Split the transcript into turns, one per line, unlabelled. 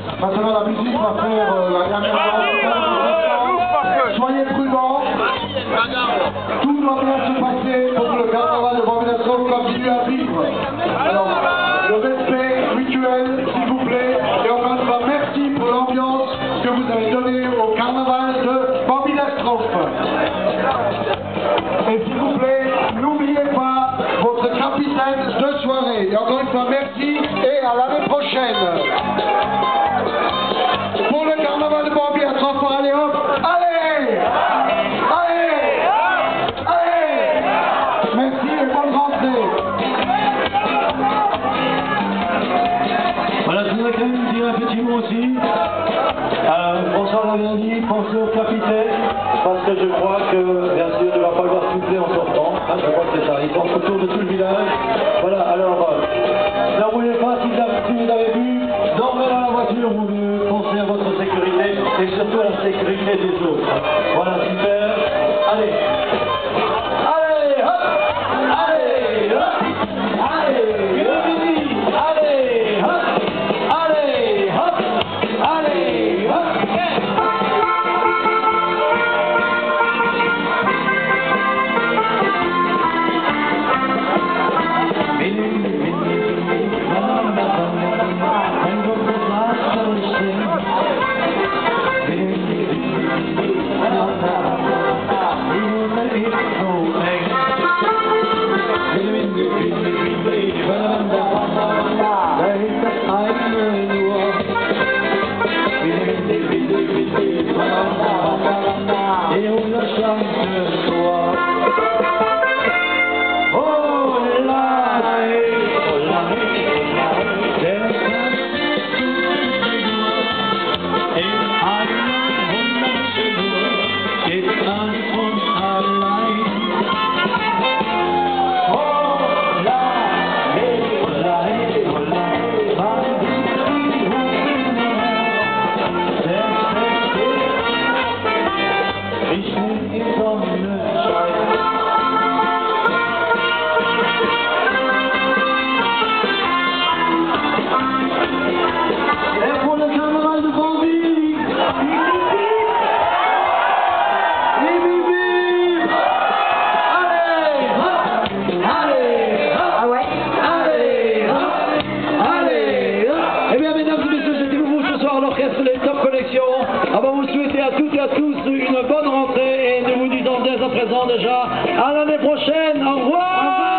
Maintenant, la musique va faire la caméra. Soyez prudents. Tout doit bien se passer pour que le carnaval de Bambino continue à vivre. Alors, le respect mutuel, s'il vous plaît. Et encore une fois, merci pour l'ambiance que vous avez donnée au carnaval de Bambino. Et s'il vous plaît, n'oubliez pas votre capitaine de soirée. Et encore une fois, merci et à l'année prochaine. Pour le carnaval de Bambi à 3 fois, allez hop, allez, allez, allez. Merci et bonne rentrée.
Voilà, je voudrais quand même dire un petit mot aussi. François l'avait dit, pensez au capitaine, parce que je crois que, bien sûr, il ne va pas le voir souffler en sortant. Hein, je crois que c'est ça, il pense autour de tout le village. Voilà, alors, ne roulez pas si vous avez vu, dormez dans la voiture, vous pensez à votre sécurité, et surtout à la sécurité des autres. Voilà, super. Allez. Allez, hop. Allez, hop. Allez, allez, hop. Allez, hop. Allez, hop. Vous souhaiter à toutes et à tous une bonne rentrée et nous vous disons dès à présent déjà à l'année prochaine. Au revoir.